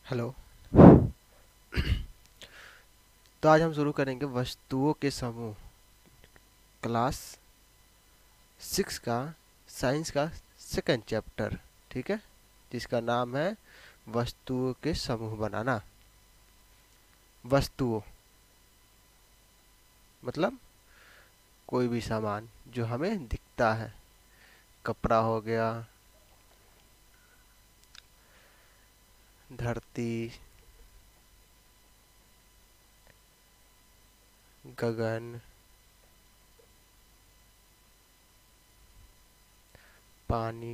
Hello. तो आज हम शुरू करेंगे वस्तुओं के समूह, क्लास 6 का साइंस का सेकंड चैप्टर। ठीक है, जिसका नाम है वस्तुओं के समूह बनाना। वस्तुओं मतलब कोई भी सामान जो हमें दिखता है। कपड़ा हो गया, धरती, गगन, पानी,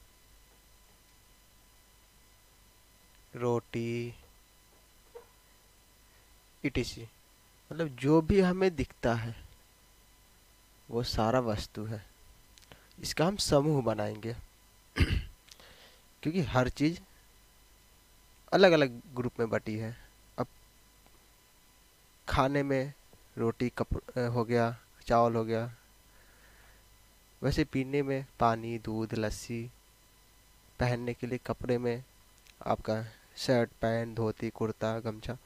रोटी, इटीसी। मतलब जो भी हमें दिखता है वो सारा वस्तु है। इसका हम समूह बनाएंगे क्योंकि हर चीज अलग अलग ग्रुप में बटी है। अब खाने में रोटी हो गया, चावल हो गया। वैसे पीने में पानी, दूध, लस्सी। पहनने के लिए कपड़े में आपका शर्ट, पैंट, धोती, कुर्ता, गमछा।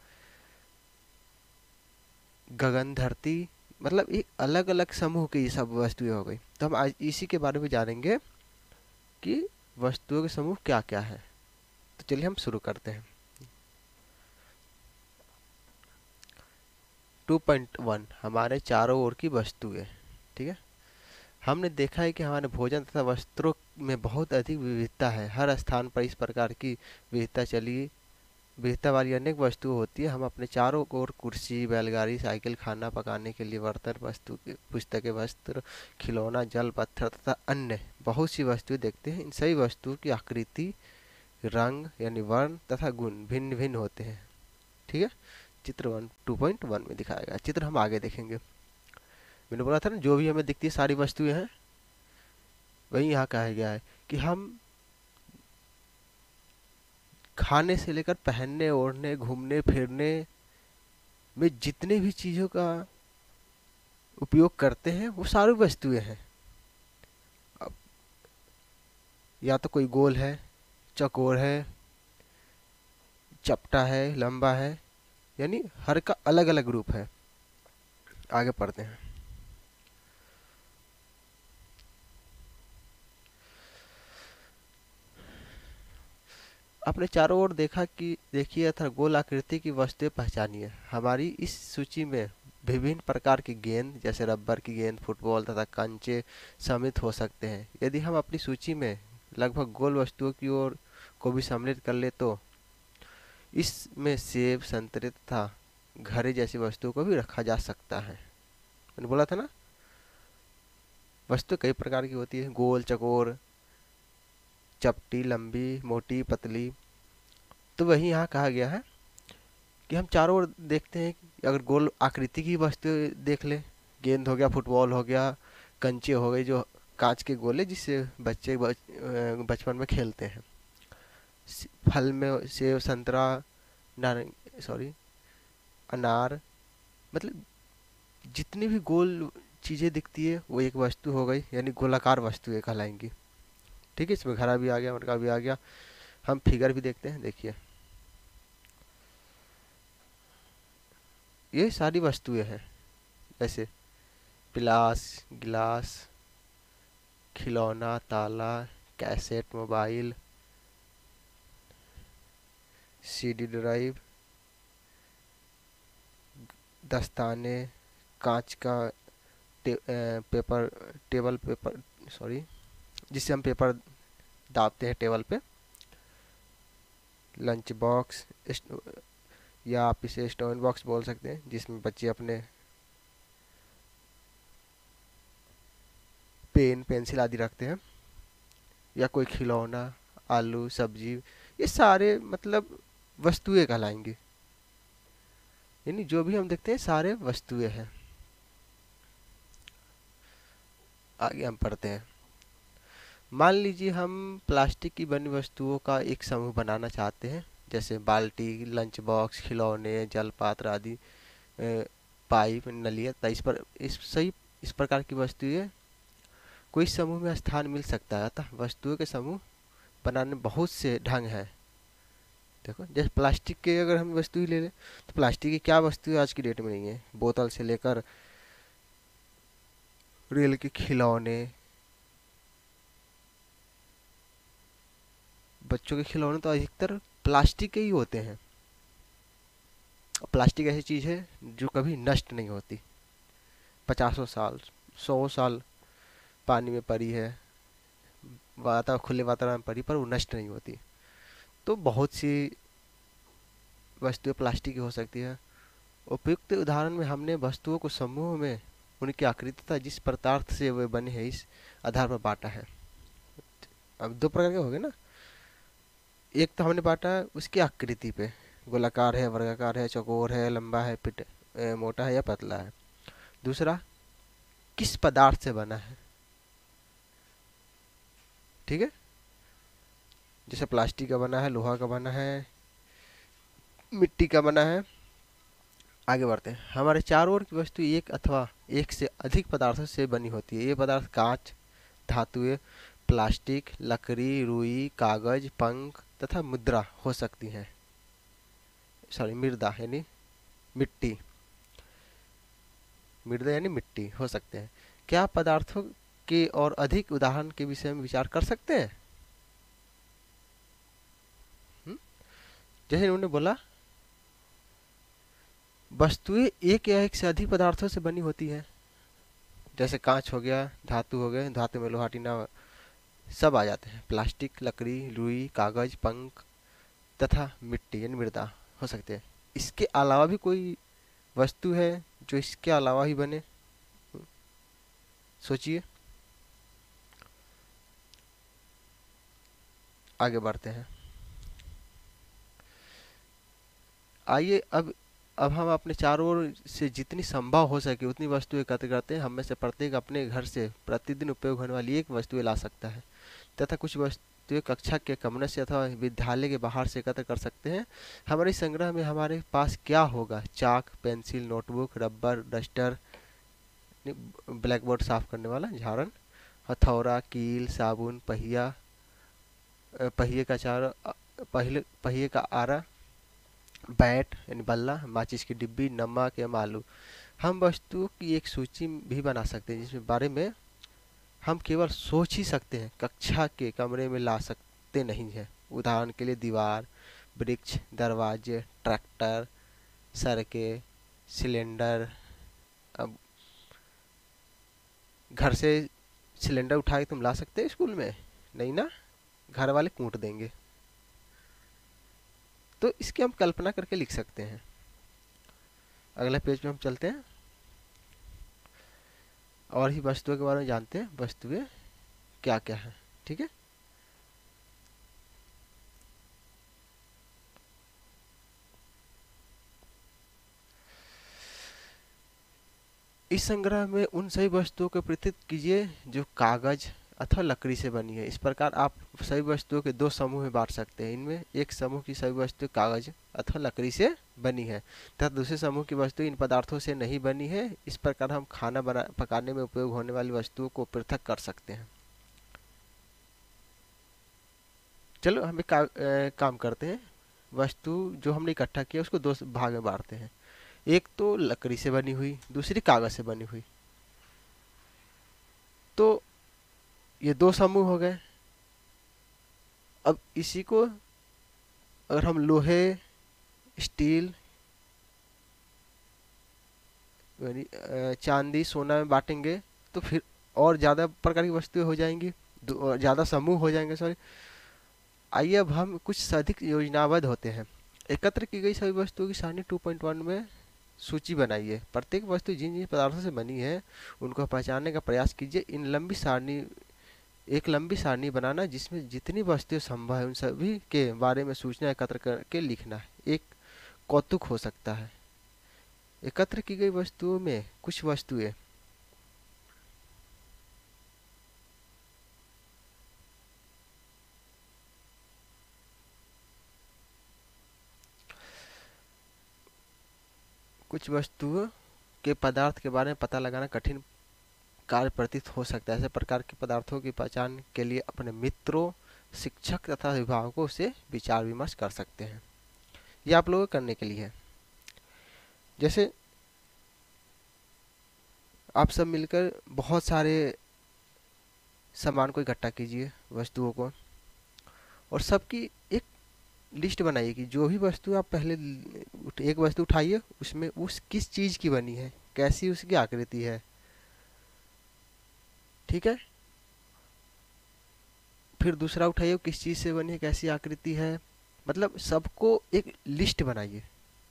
गगन, धरती, मतलब एक अलग अलग समूह की ये सब वस्तुएं हो गई। तो हम आज इसी के बारे में जानेंगे कि वस्तुओं के समूह क्या क्या है। तो चलिए हम शुरू करते हैं। 2.1 हमारे चारों ओर की वस्तुएं। ठीक है, हमने देखा है कि हमारे भोजन तथा वस्त्रों में बहुत अधिक विविधता है। हर स्थान पर इस प्रकार की विविधता वाली अनेक वस्तुएं होती है। हम अपने चारों ओर कुर्सी, बैलगाड़ी, साइकिल, खाना पकाने के लिए बर्तन, पुस्तकें, वस्त्र, खिलौना, जल, पत्थर तथा अन्य बहुत सी वस्तुएं देखते हैं। इन सभी वस्तुओं की आकृति, रंग यानी वर्ण तथा गुण भिन्न भिन्न होते हैं। ठीक है, चित्र 2.1 में दिखाया गया चित्र हम आगे देखेंगे। मैंने बोला था ना, जो भी हमें दिखती है सारी वस्तुएं हैं। वही यहाँ कहा गया है कि हम खाने से लेकर पहनने, ओढ़ने, घूमने फिरने में जितने भी चीजों का उपयोग करते हैं वो सारी वस्तुएं हैं। अब या तो कोई गोल है, चौकोर है, चपटा है, लंबा है, यानी हर का अलग अलग रूप है। आगे पढ़ते हैं। आपने चारों ओर देखिए था गोल आकृति की वस्तुएं पहचानिए। हमारी इस सूची में विभिन्न प्रकार की गेंद जैसे रबर की गेंद, फुटबॉल तथा कंचे सम्मिलित हो सकते हैं। यदि हम अपनी सूची में लगभग गोल वस्तुओं की ओर को भी सम्मिलित कर ले तो इसमें सेब, संतरे तथा घड़े जैसी वस्तुओं को भी रखा जा सकता है। मैंने बोला था ना, वस्तु कई प्रकार की होती है, गोल, चकोर, चपटी, लंबी, मोटी, पतली। तो वही यहाँ कहा गया है कि हम चारों ओर देखते हैं कि अगर गोल आकृति की वस्तु देख ले, गेंद हो गया, फुटबॉल हो गया, कंचे हो गए जो कांच के गोले जिससे बच्चे बचपन में खेलते हैं। फल में सेब, संतरा, नारंग सॉरी अनार, मतलब जितनी भी गोल चीजें दिखती है वो एक वस्तु हो गई, यानी गोलाकार वस्तुएं कहलाएंगी। ठीक है, इसमें घड़ा भी आ गया, मटका भी आ गया। हम फिगर भी देखते हैं, देखिए ये सारी वस्तुएं हैं। जैसे पिलास, गिलास, खिलौना, ताला, कैसेट, मोबाइल, सीडी ड्राइव, दस्ताने, कांच का पेपर, टेबल पेपर, सॉरी, जिससे हम पेपर दाबते हैं टेबल पे, लंच बॉक्स, या आप इसे स्टोन बॉक्स बोल सकते हैं जिसमें बच्चे अपने पेन, पेंसिल आदि रखते हैं, या कोई खिलौना, आलू, सब्जी। ये सारे मतलब वस्तुएं कहलाएंगी, यानी जो भी हम देखते हैं सारे वस्तुएं हैं। आगे हम पढ़ते हैं। मान लीजिए हम प्लास्टिक की बनी वस्तुओं का एक समूह बनाना चाहते हैं, जैसे बाल्टी, लंच बॉक्स, खिलौने, जल पात्र आदि, पाइप, नलिया। इस प्रकार की वस्तुएं कोई समूह में स्थान मिल सकता है। अतः वस्तुओं के समूह बनाने में बहुत से ढंग हैं। देखो जैसे प्लास्टिक के अगर हम वस्तु ही ले लें तो प्लास्टिक की क्या वस्तु आज की डेट में नहीं है, बोतल से लेकर रेल के खिलौने, बच्चों के खिलौने तो अधिकतर प्लास्टिक के ही होते हैं। प्लास्टिक ऐसी चीज है जो कभी नष्ट नहीं होती, 50 साल 100 साल पानी में पड़ी है, खुले वातावरण में पड़ी, पर वो नष्ट नहीं होती। तो बहुत सी वस्तुएं प्लास्टिक की हो सकती है। उपयुक्त उदाहरण में हमने वस्तुओं को समूह में उनकी आकृति तथा जिस पदार्थ से वे बने हैं इस आधार पर बांटा है। अब दो प्रकार के हो गए ना, एक तो हमने बांटा उसकी आकृति पे, गोलाकार है, वर्गाकार है, चौकोर है, लंबा है, मोटा है या पतला है। दूसरा किस पदार्थ से बना है, ठीक है, जैसे प्लास्टिक का बना है, लोहा का बना है, मिट्टी का बना है। आगे बढ़ते हैं। हमारे चारों ओर की वस्तु एक अथवा एक से अधिक पदार्थों से बनी होती है। ये पदार्थ कांच, धातुएं, प्लास्टिक, लकड़ी, रुई, कागज, पंख तथा मुद्रा हो सकती हैं। सॉरी, मृदा यानी मिट्टी, मृदा यानी मिट्टी हो सकते हैं। क्या पदार्थों के और अधिक उदाहरण के विषय में विचार कर सकते हैं? जैसे उन्होंने बोला वस्तुएं एक या एक से अधिक पदार्थों से बनी होती है, जैसे कांच हो गया, धातु हो गए, धातु में लोहा, टीना सब आ जाते हैं, प्लास्टिक, लकड़ी, रुई, कागज, पंख तथा मिट्टी यानी मृदा हो सकते हैं। इसके अलावा भी कोई वस्तु है जो इसके अलावा ही बने? सोचिए। आगे बढ़ते हैं। आइए अब हम अपने चारों ओर से जितनी संभव हो सके उतनी वस्तुएं एकत्र करते हैं। हम में से प्रत्येक अपने घर से प्रतिदिन उपयोग होने वाली एक वस्तुएं ला सकता है तथा कुछ वस्तुएं कक्षा के कमरे से अथवा विद्यालय के बाहर से एकत्र कर सकते हैं। हमारे संग्रह में हमारे पास क्या होगा? Chalk, pencil, notebook, rubber, duster, black board साफ करने वाला, झाड़न, हथौड़ा, कील, साबुन, पहिए का चार, पहिए का आरा, बैट यानी बल्ला, माचिस की डिब्बी, नमक या आलू। हम वस्तुओं की एक सूची भी बना सकते हैं जिसमें बारे में हम केवल सोच ही सकते हैं, कक्षा के कमरे में ला सकते नहीं हैं। उदाहरण के लिए दीवार, वृक्ष, दरवाजे, ट्रैक्टर, सड़कें, सिलेंडर। अब घर से सिलेंडर उठा के तुम ला सकते हैं स्कूल में? नहीं ना, घर वाले कूट देंगे। तो इसकी हम कल्पना करके लिख सकते हैं। अगले पेज पे हम चलते हैं और ही वस्तुओं के बारे में जानते हैं, वस्तुएं क्या क्या है, ठीक है। इस संग्रह में उन सभी वस्तुओं को पृथक कीजिए जो कागज अथवा लकड़ी से बनी है। इस प्रकार आप सभी वस्तुओं के दो समूह में बांट सकते हैं। इनमें एक समूह की सभी वस्तुएं कागज अथवा लकड़ी से बनी है तथा दूसरे समूह की वस्तु इन पदार्थों से नहीं बनी है। इस प्रकार हम खाना पकाने में उपयोग होने वाली वस्तुओं को पृथक कर सकते हैं। चलो हम एक काम करते हैं। वस्तु जो हमने इकट्ठा किया उसको दो भाग में बांटते हैं। एक तो लकड़ी से बनी हुई, दूसरी कागज से बनी हुई। तो ये दो समूह हो गए। अब इसी को अगर हम लोहे, स्टील, चांदी, सोना में बांटेंगे तो फिर और ज़्यादा प्रकार की वस्तुएं हो जाएंगी, ज़्यादा समूह हो जाएंगे, सॉरी। आइए अब हम कुछ अधिक योजनाबद्ध होते हैं। एकत्र की गई सभी वस्तुओं की सारणी 2.1 में सूची बनाइए। प्रत्येक वस्तु जिन जिन पदार्थों से बनी है उनको पहचानने का प्रयास कीजिए। एक लंबी सारणी बनाना जिसमें जितनी वस्तुएं संभव है उन सभी के बारे में सूचना एकत्र करके लिखना है। एक कौतुक हो सकता है। एकत्र की गई वस्तुओं में कुछ वस्तुएं के पदार्थ के बारे में पता लगाना कठिन कार्य प्रतीत हो सकता है। ऐसे प्रकार के पदार्थों की पहचान के लिए अपने मित्रों, शिक्षक तथा अभिभावकों से विचार विमर्श कर सकते हैं। ये आप लोगों को करने के लिए है। जैसे आप सब मिलकर बहुत सारे सामान को इकट्ठा कीजिए, वस्तुओं को, और सबकी एक लिस्ट बनाइए कि जो भी वस्तु आप पहले एक वस्तु उठाइए, उसमें उस किस चीज़ की बनी है, कैसी उसकी आकृति है। ठीक है। फिर दूसरा उठाइए, किस चीज़ से बनी है, कैसी आकृति है। मतलब सबको एक लिस्ट बनाइए।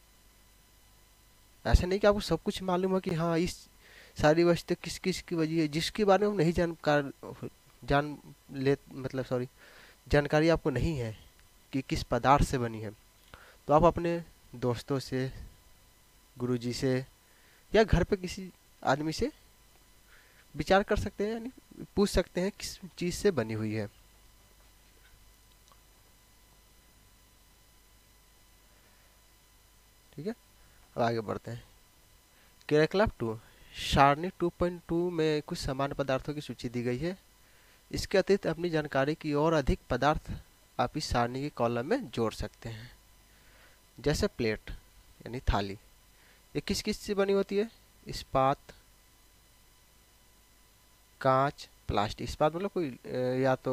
ऐसा नहीं कि आपको सब कुछ मालूम है कि हाँ इस सारी वस्तु किस किस की वजह है, जिसके बारे में नहीं जान ले, मतलब सॉरी, जानकारी आपको नहीं है कि किस पदार्थ से बनी है, तो आप अपने दोस्तों से, गुरुजी से, या घर पे किसी आदमी से विचार कर सकते हैं, यानी पूछ सकते हैं किस चीज़ से बनी हुई है। ठीक है। अब आगे बढ़ते हैं। क्रियाकलाप 2, सारणी 2.2 में कुछ समान पदार्थों की सूची दी गई है। इसके अतिरिक्त अपनी जानकारी की और अधिक पदार्थ आप इस सारणी के कॉलम में जोड़ सकते हैं। जैसे प्लेट यानी थाली, ये किस किस से बनी होती है? इस्पात, कांच, प्लास्टिक। इस्पात मतलब कोई या तो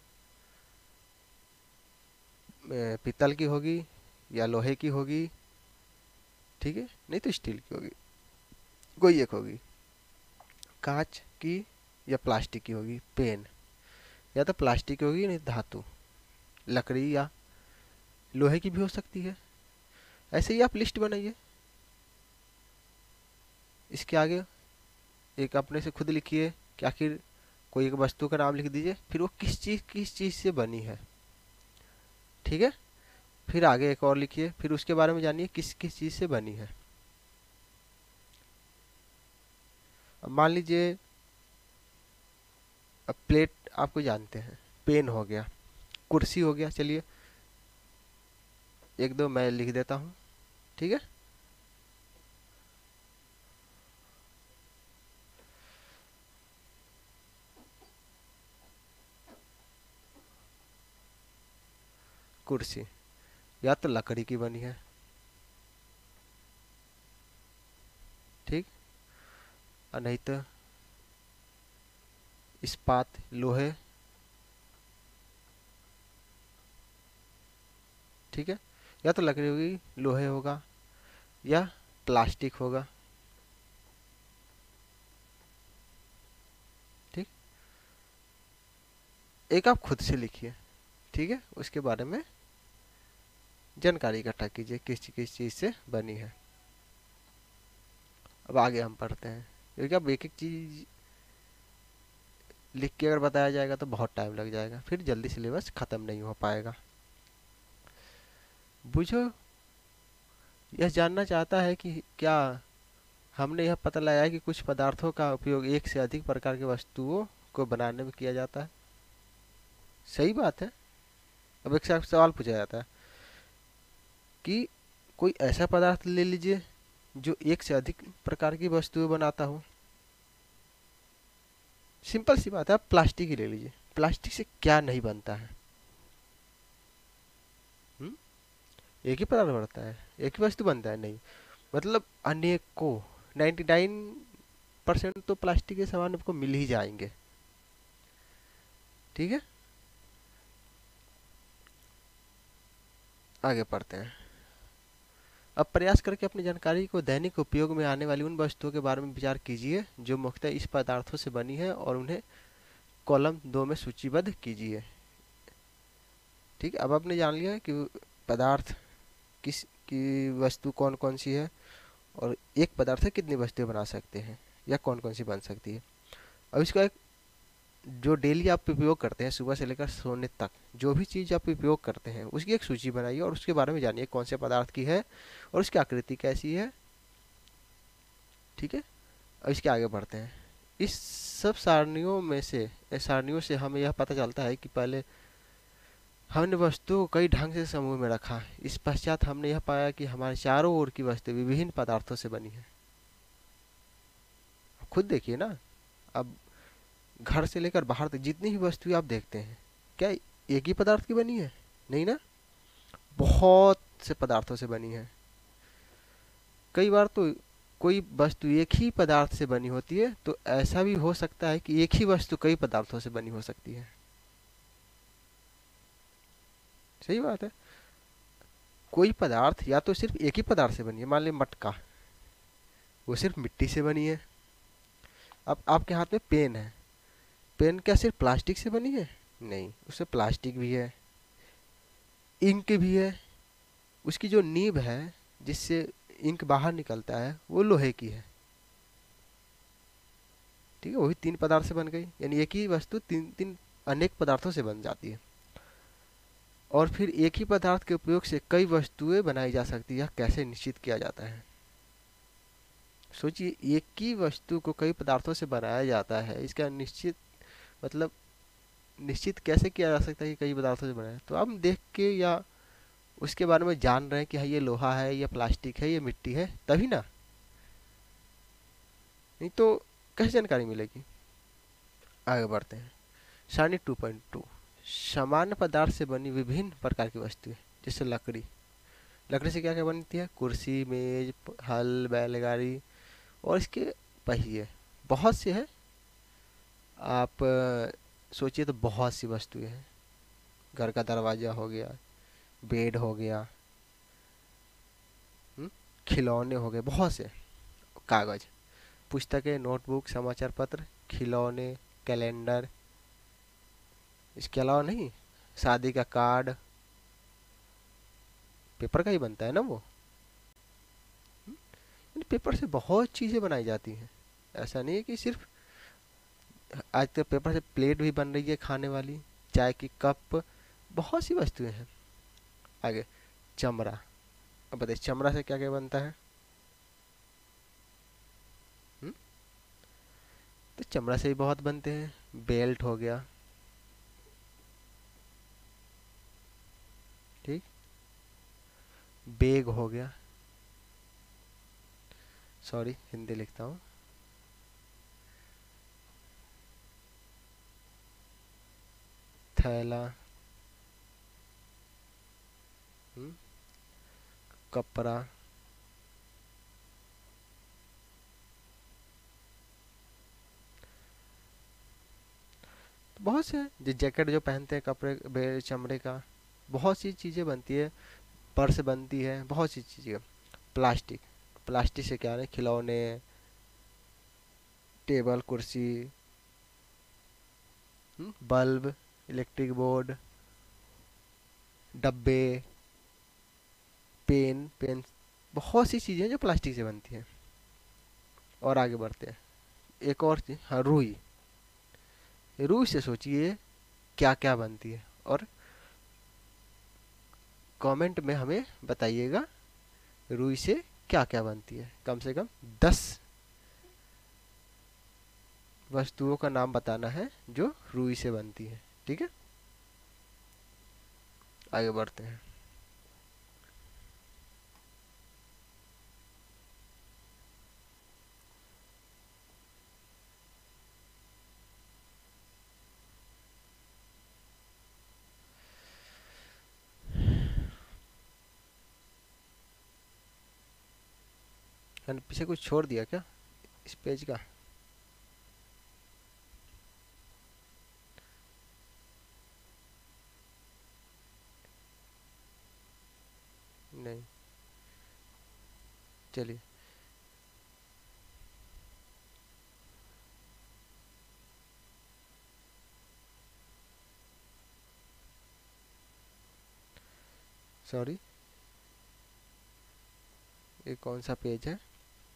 पीतल की होगी या लोहे की होगी, ठीक है, नहीं तो स्टील की होगी, कोई एक होगी। कांच की या प्लास्टिक की होगी। पेन या तो प्लास्टिक की होगी, नहीं धातु, लकड़ी या लोहे की भी हो सकती है। ऐसे ही आप लिस्ट बनाइए। इसके आगे एक अपने से खुद लिखिए कि आखिर कोई एक वस्तु का नाम लिख दीजिए, फिर वो किस चीज़ से बनी है। ठीक है। फिर आगे एक और लिखिए, फिर उसके बारे में जानिए किस किस चीज़ से बनी है। अब मान लीजिए, अब प्लेट आपको जानते हैं, पेन हो गया, कुर्सी हो गया, चलिए एक दो मैं लिख देता हूँ। ठीक है। कुर्सी या तो लकड़ी की बनी है, ठीक, और नहीं तो इस्पात, लोहे, ठीक है, या तो लकड़ी होगी, लोहे होगा, या प्लास्टिक होगा। ठीक। एक आप खुद से लिखिए, ठीक है, उसके बारे में जानकारी इकट्ठा कीजिए किस किस चीज़ से बनी है। अब आगे हम पढ़ते हैं, क्योंकि अब एक एक चीज़ लिख के अगर बताया जाएगा तो बहुत टाइम लग जाएगा, फिर जल्दी सिलेबस ख़त्म नहीं हो पाएगा। बुझो यह जानना चाहता है कि क्या हमने यह पता लगाया कि कुछ पदार्थों का उपयोग एक से अधिक प्रकार की वस्तुओं को बनाने में किया जाता है। सही बात है। अब एक सवाल पूछा जाता है कि कोई ऐसा पदार्थ ले लीजिए जो एक से अधिक प्रकार की वस्तुएं बनाता हो। सिंपल सी बात है, आप प्लास्टिक ही ले लीजिए, प्लास्टिक से क्या नहीं बनता है? हुँ? एक ही पदार्थ बनता है, एक ही वस्तु बनता है? नहीं, मतलब अनेकों, 99% तो प्लास्टिक के सामान आपको मिल ही जाएंगे। ठीक है। आगे पढ़ते हैं। अब प्रयास करके अपनी जानकारी को दैनिक उपयोग में आने वाली उन वस्तुओं के बारे में विचार कीजिए जो मुख्यतः इस पदार्थों से बनी है, और उन्हें कॉलम 2 में सूचीबद्ध कीजिए। ठीक है। अब आपने जान लिया कि पदार्थ किस की वस्तु कौन कौन सी है, और एक पदार्थ से कितनी वस्तुएं बना सकते हैं, या कौन कौन सी बन सकती है। अब इसका एक, जो डेली आप उपयोग करते हैं सुबह से लेकर सोने तक, जो भी चीज़ आप उपयोग करते हैं उसकी एक सूची बनाइए, और उसके बारे में जानिए कौन से पदार्थ की है और उसकी आकृति कैसी है। ठीक है। अब इसके आगे बढ़ते हैं। इस सब सारणियों से हमें यह पता चलता है कि पहले हमने वस्तुओं को कई ढंग से समूह में रखा, इस पश्चात हमने यह पाया कि हमारे चारों ओर की वस्तु विभिन्न पदार्थों से बनी है। खुद देखिए ना, अब घर से लेकर बाहर तक जितनी भी वस्तुएं आप देखते हैं, क्या एक ही पदार्थ की बनी है? नहीं ना, बहुत से पदार्थों से बनी है। कई बार तो कोई वस्तु एक ही पदार्थ से बनी होती है, तो ऐसा भी हो सकता है कि एक ही वस्तु कई पदार्थों से बनी हो सकती है। सही बात है। कोई पदार्थ या तो सिर्फ एक ही पदार्थ से बनी है, मान लीजिए मटका, वो सिर्फ मिट्टी से बनी है। अब आपके हाथ में पेन है, पेन क्या सिर्फ प्लास्टिक से बनी है? नहीं, उसमें प्लास्टिक भी है, इंक भी है, उसकी जो नीब है जिससे इंक बाहर निकलता है वो लोहे की है। ठीक है, वही तीन पदार्थ से बन गई, यानी एक ही वस्तु तीन तीन अनेक पदार्थों से बन जाती है। और फिर एक ही पदार्थ के उपयोग से कई वस्तुएं बनाई जा सकती है, कैसे निश्चित किया जाता है? सोचिए, एक ही वस्तु को कई पदार्थों से बनाया जाता है, इसका निश्चित मतलब निश्चित कैसे किया जा सकता है कि कई पदार्थों से बना है? तो हम देख के या उसके बारे में जान रहे हैं कि हाँ ये लोहा है, ये प्लास्टिक है, ये मिट्टी है, तभी ना। नहीं तो कैसे जानकारी मिलेगी? आगे बढ़ते हैं। सारणी 2.2, सामान्य पदार्थ से बनी विभिन्न प्रकार की वस्तुएं, जैसे लकड़ी। लकड़ी से क्या क्या बनती है? कुर्सी, मेज, हल, बैलगाड़ी और इसके पहिए, बहुत से हैं। आप सोचिए तो बहुत सी वस्तुएं हैं। घर का दरवाजा हो गया, बेड हो गया, हम्म, खिलौने हो गए, बहुत से। कागज, पुस्तकें, नोटबुक, समाचार पत्र, खिलौने, कैलेंडर। इसके अलावा नहीं, शादी का कार्ड पेपर का ही बनता है ना वो। यानी पेपर से बहुत चीज़ें बनाई जाती हैं। ऐसा नहीं है कि सिर्फ, आज तो पेपर से प्लेट भी बन रही है खाने वाली, चाय की कप, बहुत सी वस्तुएं हैं। आगे, चमड़ा। अब बताइए चमड़ा से क्या क्या बनता है? हुँ? तो चमड़ा से ही बहुत बनते हैं। बेल्ट हो गया, ठीक, बैग हो गया, सॉरी हिंदी लिखता हूँ, थैला, कपड़ा, तो बहुत से हैं। जो जैकेट जो पहनते हैं कपड़े चमड़े का, बहुत सी चीज़ें बनती है। पर्स बनती है, बहुत सी चीज़ें। प्लास्टिक, प्लास्टिक से क्या है? खिलौने, टेबल कुर्सी, बल्ब, इलेक्ट्रिक बोर्ड, डब्बे, पेन, बहुत सी चीज़ें जो प्लास्टिक से बनती हैं। और आगे बढ़ते हैं। एक और चीज़, हाँ, रुई। रुई से सोचिए क्या क्या बनती है, और कमेंट में हमें बताइएगा रुई से क्या क्या बनती है। कम से कम 10 वस्तुओं का नाम बताना है जो रुई से बनती है। ठीक है, आगे बढ़ते हैं। मैंने पीछे कुछ छोड़ दिया क्या इस पेज का? नहीं, चलिए। सॉरी, ये कौन सा पेज है?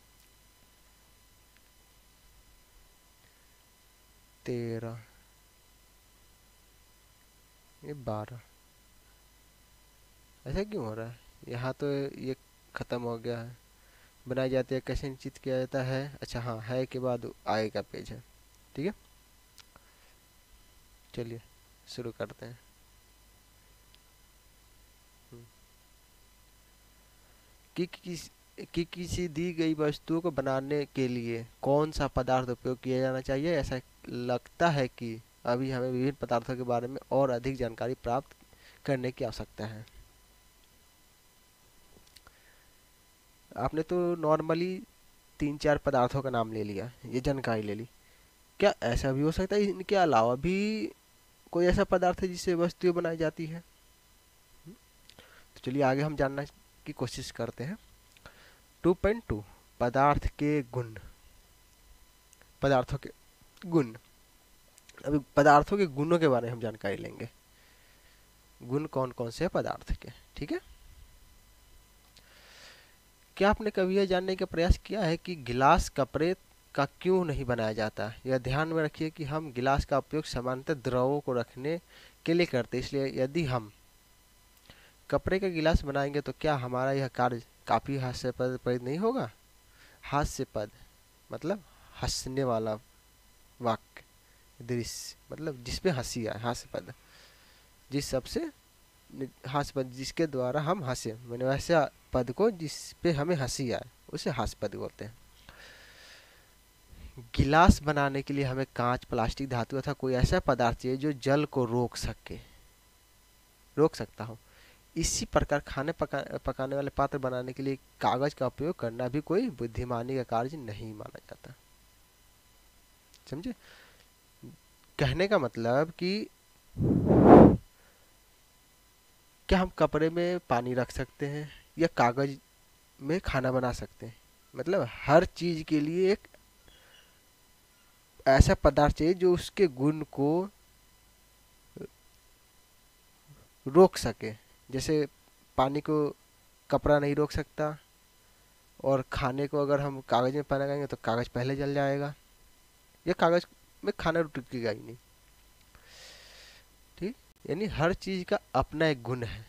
13, ये 12। ऐसा क्यों हो रहा है? यहाँ तो ये ख़त्म हो गया है। बनाई जाती है, कैसे निश्चित किया जाता है? अच्छा हाँ, है के बाद आगे का पेज है। ठीक है, चलिए शुरू करते हैं। हम्म, कि किसी दी गई वस्तु को बनाने के लिए कौन सा पदार्थ उपयोग किया जाना चाहिए? ऐसा लगता है कि अभी हमें विभिन्न पदार्थों के बारे में और अधिक जानकारी प्राप्त करने की आवश्यकता है। आपने तो नॉर्मली 3-4 पदार्थों का नाम ले लिया, ये जानकारी ले ली। क्या ऐसा भी हो सकता है इनके अलावा भी कोई ऐसा पदार्थ है जिससे वस्तुएं बनाई जाती है? तो चलिए आगे हम जानना की कोशिश करते हैं। 2.2 पदार्थ के गुण। पदार्थों के गुण। अभी पदार्थों के गुणों के बारे में हम जानकारी लेंगे। गुण कौन कौन से हैं पदार्थ के, ठीक है। क्या आपने कभी यह जानने का प्रयास किया है कि गिलास कपड़े का क्यों नहीं बनाया जाता? यह ध्यान में रखिए कि हम गिलास का उपयोग सामान्यतः द्रवों को रखने के लिए करते हैं, इसलिए यदि हम कपड़े का गिलास बनाएंगे तो क्या हमारा यह कार्य काफी हास्यास्पद नहीं होगा? हास्यपद मतलब हंसने वाला वाक्य, दृश्य मतलब जिसपे हंसी आए, हास्यपद। जिस सबसे हास्यपद जिसके द्वारा हम हंसे, मैंने वैसे पद को जिस पे हमें हंसी आए उसे हास्यपद बोलते हैं। गिलास बनाने के लिए हमें कांच, प्लास्टिक, धातु अथवा कोई ऐसा पदार्थ चाहिए जो जल को रोक सकता हो। इसी प्रकार खाने पकाने वाले पात्र बनाने के लिए कागज का उपयोग करना भी कोई बुद्धिमानी का कार्य नहीं माना जाता। समझे? कहने का मतलब कि क्या हम कपड़े में पानी रख सकते हैं या कागज में खाना बना सकते हैं? मतलब हर चीज के लिए एक ऐसा पदार्थ चाहिए जो उसके गुण को रोक सके। जैसे पानी को कपड़ा नहीं रोक सकता, और खाने को अगर हम कागज में पकाएंगे तो कागज पहले जल जाएगा, या कागज में खाना टिकेगा ही नहीं। ठीक, यानी हर चीज का अपना एक गुण है।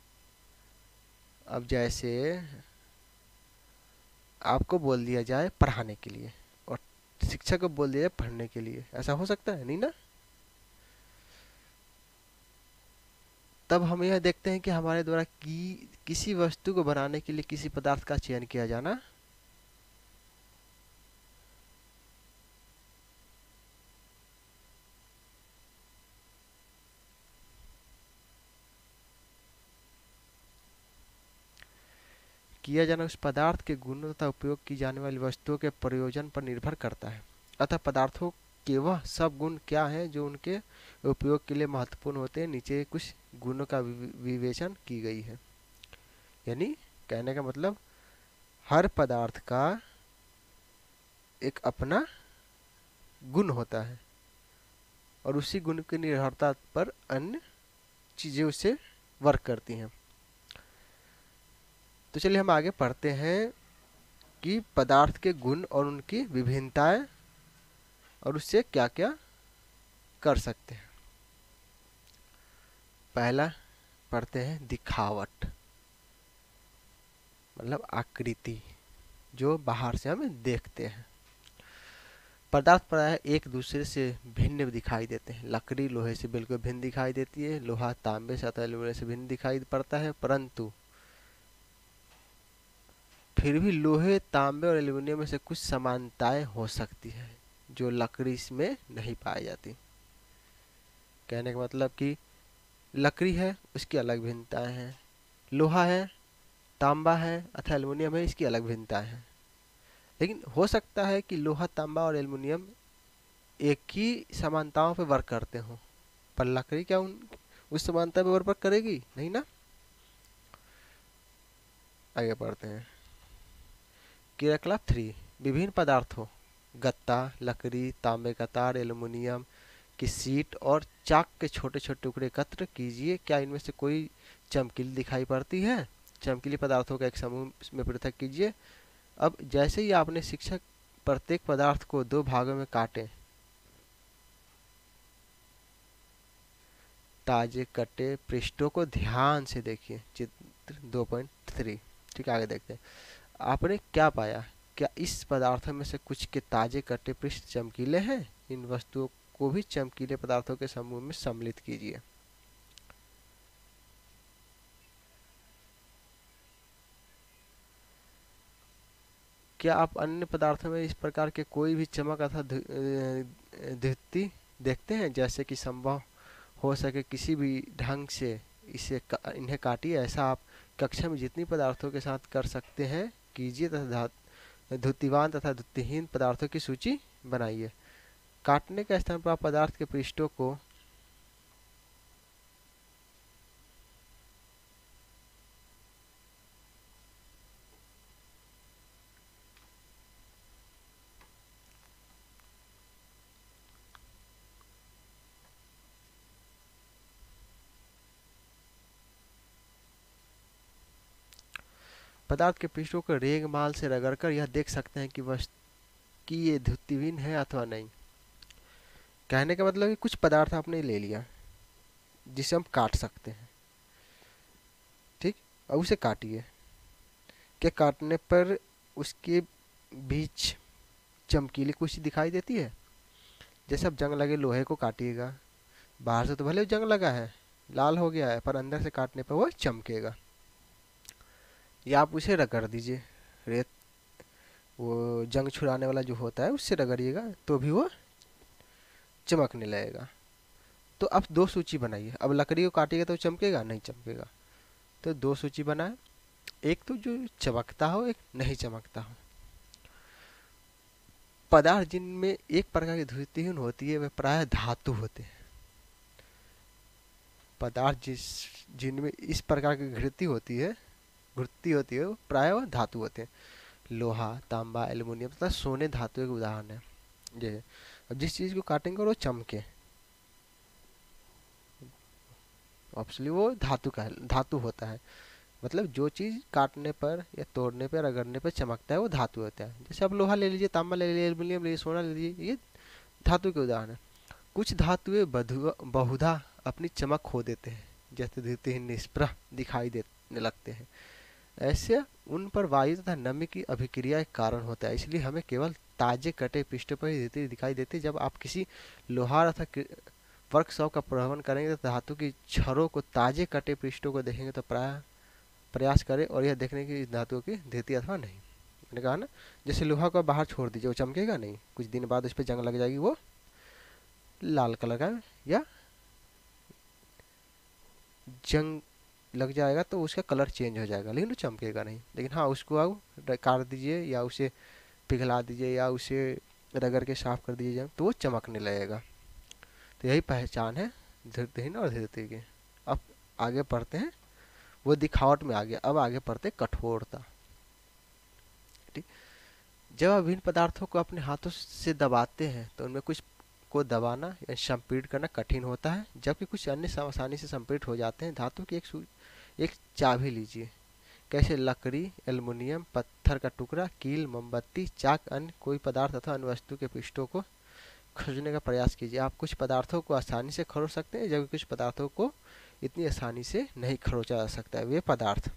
अब जैसे आपको बोल दिया जाए पढ़ाने के लिए और शिक्षक को बोल दिया जाए पढ़ने के लिए, ऐसा हो सकता है नहीं ना? तब हम यह देखते हैं कि हमारे द्वारा किसी वस्तु को बनाने के लिए किसी पदार्थ का चयन किया जाना उस पदार्थ के गुणों तथा उपयोग की जाने वाली वस्तुओं के प्रयोजन पर निर्भर करता है। अतः पदार्थों के वह सब गुण क्या हैं जो उनके उपयोग के लिए महत्वपूर्ण होते हैं। नीचे कुछ गुणों का विवेचन की गई है। यानी कहने का मतलब हर पदार्थ का एक अपना गुण होता है और उसी गुण की निर्भरता पर अन्य चीजें उसे वर्क करती हैं। तो चलिए हम आगे पढ़ते हैं कि पदार्थ के गुण और उनकी विभिन्नताएं और उससे क्या क्या कर सकते हैं। पहला पढ़ते हैं दिखावट, मतलब आकृति जो बाहर से हम देखते हैं। पदार्थ प्रायः एक दूसरे से भिन्न दिखाई देते हैं। लकड़ी लोहे से बिल्कुल भिन्न दिखाई देती है, लोहा तांबे से अथवा एल्युमिनियम से भिन्न दिखाई पड़ता है, परंतु फिर भी लोहे, तांबे और एल्युमिनियम में से कुछ समानताएं हो सकती है जो लकड़ी में नहीं पाई जाती। कहने का मतलब कि लकड़ी है उसकी अलग भिन्नताएं हैं, लोहा है, तांबा है अथवा एल्युमिनियम है, इसकी अलग भिन्नताएं हैं। लेकिन हो सकता है कि लोहा, तांबा और एल्युमिनियम एक ही समानताओं पर वर्क करते हों, पर लकड़ी क्या उस समानता पर वर्क करेगी नहीं ना। आगे पढ़ते हैं क्रियाकलाप 3। विभिन्न पदार्थों गत्ता, लकड़ी, तांबे का तार, एल्युमिनियम की शीट और चाक के छोटे छोटे टुकड़े एकत्र कीजिए। क्या इनमें से कोई चमकीली दिखाई पड़ती है? चमकीले पदार्थों का एक समूह में पृथक कीजिए। अब जैसे ही आपने शिक्षक प्रत्येक पदार्थ को 2 भागों में काटे, ताजे कटे पृष्ठों को ध्यान से देखिए, चित्र 2.3। ठीक, आगे देखते हैं। आपने क्या पाया? क्या इस पदार्थों में से कुछ के ताजे कटे पृष्ठ चमकीले हैं? इन वस्तुओं को भी चमकीले पदार्थों के समूह में सम्मिलित कीजिए। क्या आप अन्य पदार्थों में इस प्रकार के कोई भी चमक अथवा द्युति देखते हैं? जैसे कि संभव हो सके किसी भी ढंग से इन्हें काटिए। ऐसा आप कक्षा में जितनी पदार्थों के साथ कर सकते हैं कीजिए तथा द्युतिवान तथा द्युतिहीन पदार्थों की सूची बनाइए। काटने के स्थान पर आप पदार्थ के पृष्ठों को पदार्थ के पृष्ठों को रेगमाल से रगड़कर यह देख सकते हैं कि ये द्युतिहीन है अथवा नहीं। कहने का मतलब कि कुछ पदार्थ आपने ले लिया जिसे हम काट सकते हैं, ठीक, और उसे काटिए। क्या काटने पर उसके बीच चमकीली कुछ दिखाई देती है? जैसे अब जंग लगे लोहे को काटिएगा, बाहर से तो भले जंग लगा है, लाल हो गया है, पर अंदर से काटने पर वो चमकेगा। या आप उसे रगड़ दीजिए, रेत वो जंग छुड़ाने वाला जो होता है उससे रगड़िएगा तो भी वो चमकने लगेगा। तो अब दो सूची बनाइए। अब लकड़ी को काटिएगा तो चमकेगा? नहीं चमकेगा। तो दो सूची बनाए, एक तो जो चमकता हो, एक नहीं चमकता हो। पदार्थ जिनमें एक प्रकार की द्युतिहीन होती है वे प्रायः धातु होते हैं। पदार्थ जिनमें इस प्रकार की घृति होती है वो प्रायः वह धातु होते हैं। लोहा, तांबा, एल्युमिनियम तथा सोने धातु के उदाहरण है। ये अब जिस चीज को काटेंगे और वो चमके, ऑब्वियसली वो धातु होता है। मतलब जो चीज काटने पर या तोड़ने पर रगड़ने पर चमकता है वो धातु होता है। जैसे आप लोहा ले लीजिए, तांबा ले लीजिए, एल्युमिनियम ले लीजिए, सोना ले लीजिए, ये धातु के उदाहरण है। कुछ धातुएं बहुधा अपनी चमक खो देते हैं, जैसे द्युतिहीन निष्प्रभ दिखाई देने लगते हैं। ऐसे उन पर वायु तथा नमी की अभिक्रिया एक कारण होता है। इसलिए हमें केवल ताजे कटे पृष्ठ पर ही दिखाई देते। जब आप किसी लोहार अथवा वर्कशॉप का भ्रमण करेंगे तो धातु की छड़ों को ताजे कटे पृष्ठों को देखेंगे तो प्राय प्रयास करें और यह देखने की धातुओं की धृति अथवा नहीं। मैंने कहा ना, जैसे लोहा को बाहर छोड़ दीजिए, वो चमकेगा नहीं, कुछ दिन बाद उस पर जंग लग जाएगी, वो लाल कलर का या जंग लग जाएगा तो उसका कलर चेंज हो जाएगा, लेकिन वो चमकेगा नहीं। लेकिन हाँ, उसको आप काट दीजिए या उसे पिघला दीजिए या उसे रगड़ के साफ कर दीजिए तो वो चमकने लगेगा। तो यही पहचान है धृतिहीन और धृति की। अब आगे पढ़ते हैं, वो दिखावट में आ गया। अब आगे पढ़ते कठोरता। ठीक, जब आप विभिन्न पदार्थों को अपने हाथों से दबाते हैं तो उनमें कुछ को दबाना या संपीड़ित करना कठिन होता है, जबकि कुछ अन्य आसानी से संपीड़ित हो जाते हैं। धातु की एक चाबी लीजिए। कैसे? लकड़ी, एल्युमिनियम, पत्थर का टुकड़ा, कील, मोमबत्ती, चाक, अन्य कोई पदार्थ अथवा अन्य वस्तु के पृष्ठों को खरोचने का प्रयास कीजिए। आप कुछ पदार्थों को आसानी से खरोच सकते हैं, जबकि कुछ पदार्थों को इतनी आसानी से नहीं खरोचा जा सकता है। वे पदार्थ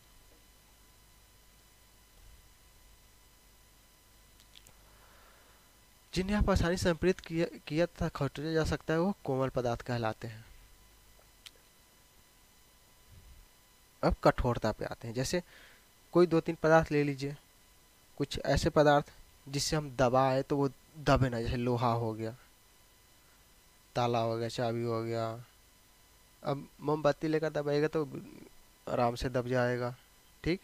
जिन्हें आप आसानी से संपीड़ित किया तथा खरोचा जा सकता है वो कोमल पदार्थ कहलाते हैं। अब कठोरता पे आते हैं। जैसे कोई दो तीन पदार्थ ले लीजिए, कुछ ऐसे पदार्थ जिससे हम दबाए तो वो दबे ना, जैसे लोहा हो गया, ताला हो गया, चाबी हो गया। अब मोमबत्ती लेकर दबाएगा तो आराम से दब जाएगा। ठीक,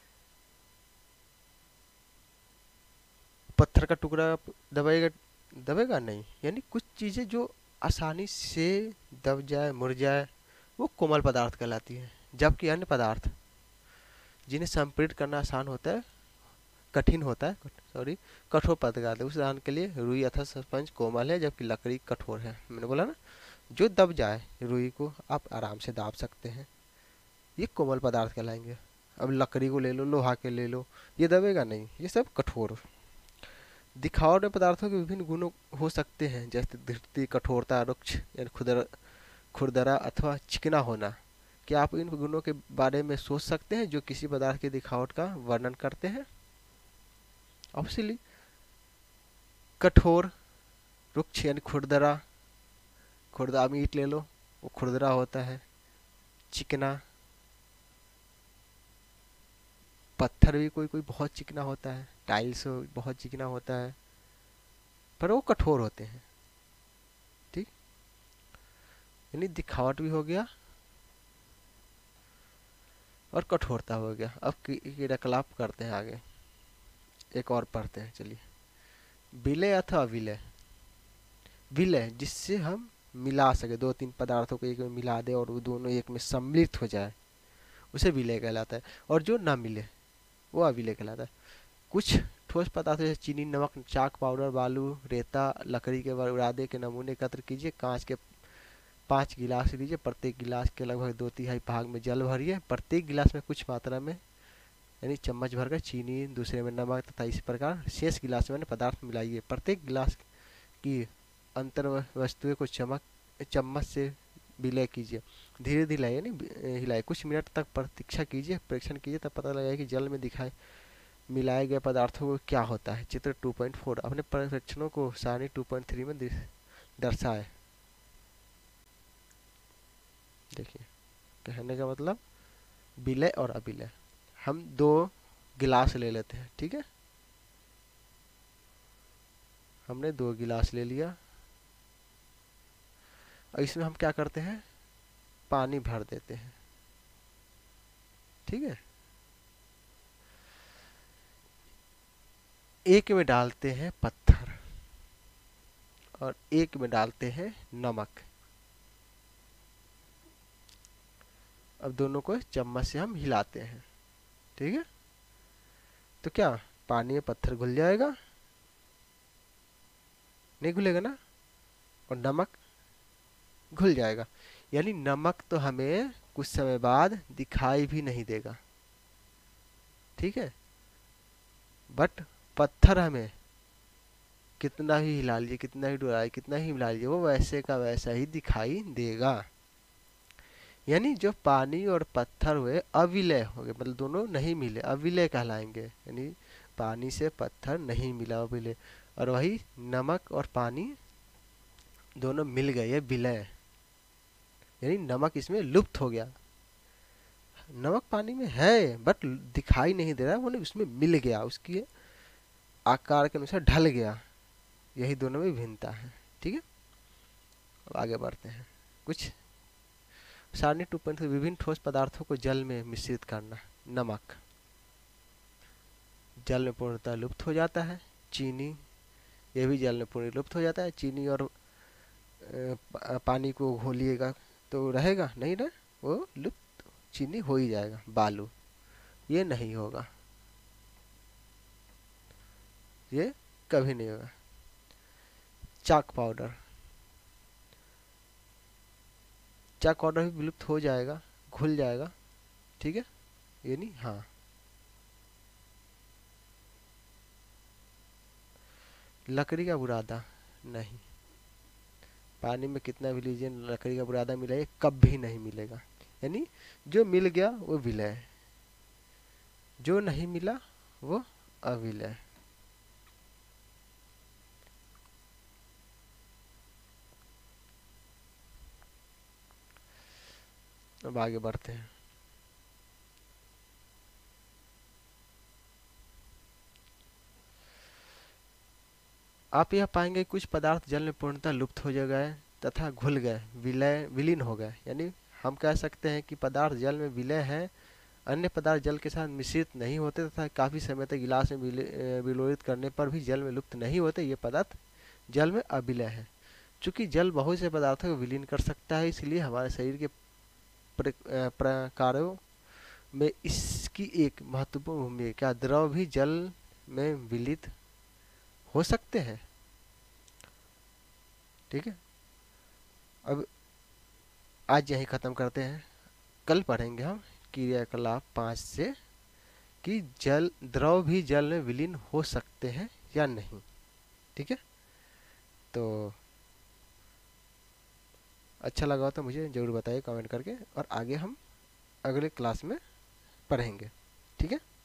पत्थर का टुकड़ा दबाएगा, दबेगा नहीं। यानी कुछ चीजें जो आसानी से दब जाए, मुड़ जाए, वो कोमल पदार्थ कहलाती है। जबकि अन्य पदार्थ जिन्हें संपीड़ित करना आसान होता है, कठिन होता है, सॉरी, कठोर पदार्थ। उस उदाहरण के लिए रुई अथवा स्पंज कोमल है, जबकि लकड़ी कठोर है। मैंने बोला ना, जो दब जाए, रुई को आप आराम से दाब सकते हैं, ये कोमल पदार्थ कहलाएंगे। अब लकड़ी को ले लो, लोहा के ले लो, ये दबेगा नहीं, ये सब कठोर। दिखावट में पदार्थों के विभिन्न गुण हो सकते हैं, जैसे धृति, कठोरता, रुक्ष यानी खुरदरा अथवा चिकना होना। क्या आप इन गुणों के बारे में सोच सकते हैं जो किसी पदार्थ की दिखावट का वर्णन करते हैं? ऑब्वियसली कठोर, रुक्ष यानी खुरदरा, खुरदा ईंट ले लो, वो खुरदरा होता है। चिकना, पत्थर भी कोई कोई बहुत चिकना होता है, टाइल्स बहुत चिकना होता है, पर वो कठोर होते हैं। ठीक, यानी दिखावट भी हो गया और कठोरता हो गया। अब क्रियाकलाप करते हैं आगे। एक और पढ़ते हैं, चलिए। विलय अथवा विलय, विलय जिससे हम मिला सके, दो तीन पदार्थों को एक में मिला दे और वो दोनों एक में सम्मिलित हो जाए, उसे विलय कहलाता है। और जो ना मिले वो अविलय कहलाता है। कुछ ठोस पदार्थ जैसे चीनी, नमक, चाक पाउडर, बालू, रेता, लकड़ी के बुरादे के नमूने एकत्र कीजिए, कांच के 5 गिलास लीजिए, प्रत्येक गिलास के लगभग 2/3 भाग में जल भरिए, प्रत्येक गिलास में कुछ मात्रा में यानी चम्मच भरकर चीनी, दूसरे में नमक तथा इसी प्रकार शेष गिलास में पदार्थ मिलाइए। प्रत्येक गिलास की अंतर वस्तुएं को चम्मच से विलय कीजिए। धीरे धीरे हिलाइए, यानी हिलाइए। कुछ मिनट तक प्रतीक्षा कीजिए, परीक्षण कीजिए, तब पता लगेगा कि जल में दिखाई मिलाए गए पदार्थों को क्या होता है। चित्र 2.4 अपने परीक्षणों को सारणी 2.3 में दर्शाए। देखिए, कहने का मतलब विलय और अविलय। हम 2 गिलास ले लेते हैं, ठीक है। हमने 2 गिलास ले लिया और इसमें हम क्या करते हैं, पानी भर देते हैं, ठीक है। एक में डालते हैं पत्थर और एक में डालते हैं नमक। अब दोनों को चम्मच से हम हिलाते हैं, ठीक है। तो क्या पानी में पत्थर घुल जाएगा? नहीं घुलेगा ना। और नमक घुल जाएगा, यानी नमक तो हमें कुछ समय बाद दिखाई भी नहीं देगा, ठीक है। बट पत्थर हमें कितना ही हिला लीजिए, कितना ही डुलाइए, कितना ही मिला लीजिए, वो वैसे का वैसा ही दिखाई देगा। यानी जो पानी और पत्थर हुए अविलय हो गए, मतलब दोनों नहीं मिले, अविलय कहलाएंगे। यानी पानी से पत्थर नहीं मिला, अविलय। और वही नमक और पानी दोनों मिल गए, ये विलय। यानी नमक इसमें लुप्त हो गया। नमक पानी में है बट दिखाई नहीं दे रहा, मतलब उसमें मिल गया, उसकी आकार के अनुसार ढल गया। यही दोनों में भिन्नता है, ठीक है। अब आगे बढ़ते हैं। कुछ सारणी 2.3 विभिन्न ठोस पदार्थों को जल में मिश्रित करना। नमक जल में पूर्णतः लुप्त हो जाता है। चीनी, यह भी जल में पूर्ण लुप्त हो जाता है। चीनी और पानी को घोलिएगा तो रहेगा नहीं ना, वो लुप्त चीनी हो ही जाएगा। बालू, ये नहीं होगा, ये कभी नहीं होगा। चाक पाउडर, चाक पाउडर भी विलुप्त हो जाएगा, घुल जाएगा, ठीक है। ये नहीं, हाँ। लकड़ी का बुरादा नहीं, पानी में कितना भी लीजिए, लकड़ी का बुरादा मिलाइए, कभी नहीं मिलेगा। यानी जो मिल गया वो विलय है, जो नहीं मिला वो अविलय। अब आगे बढ़ते हैं। आप यह पाएंगे कुछ पदार्थ जल में पूर्णतः लुप्त हो गए तथा घुल गए, विलीन हो गए। यानी हम कह सकते हैं कि पदार्थ जल में विलय है, अन्य पदार्थ जल के साथ मिश्रित नहीं होते तथा काफी समय तक गिलास में विलोड़ित करने पर भी जल में लुप्त नहीं होते, ये पदार्थ जल में अविलय है। चूंकि जल बहुत से पदार्थों को विलीन कर सकता है, इसलिए हमारे शरीर के प्रकारों में इसकी एक महत्वपूर्ण भूमिका। द्रव भी जल में विलित हो सकते हैं, ठीक है। अब आज यही खत्म करते हैं, कल पढ़ेंगे हम क्रियाकलाप 5 से कि द्रव भी जल में विलीन हो सकते हैं या नहीं, ठीक है। तो अच्छा लगा तो मुझे ज़रूर बताइए कमेंट करके, और आगे हम अगले क्लास में पढ़ेंगे, ठीक है।